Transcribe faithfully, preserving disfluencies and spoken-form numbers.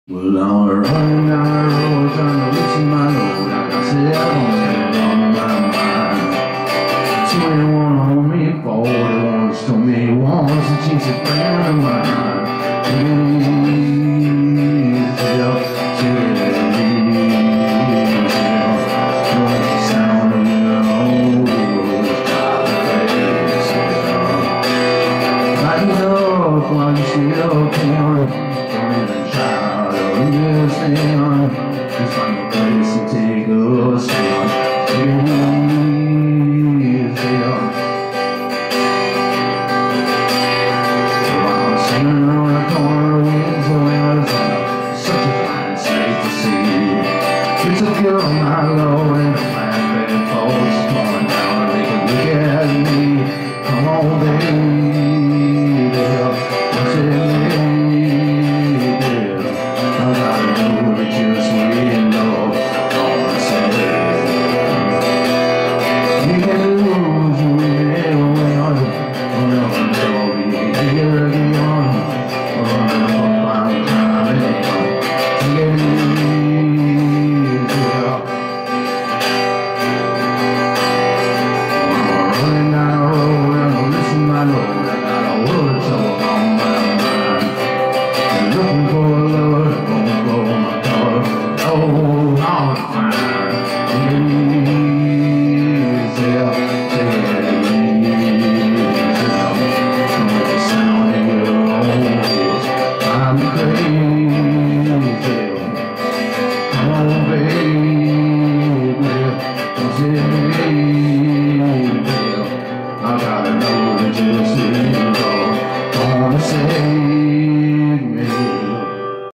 Well, I'm running down the road trying to loosen my load. I got seven on my mind. twenty-one on me, forty-one stole me once, and she's a friend of mine.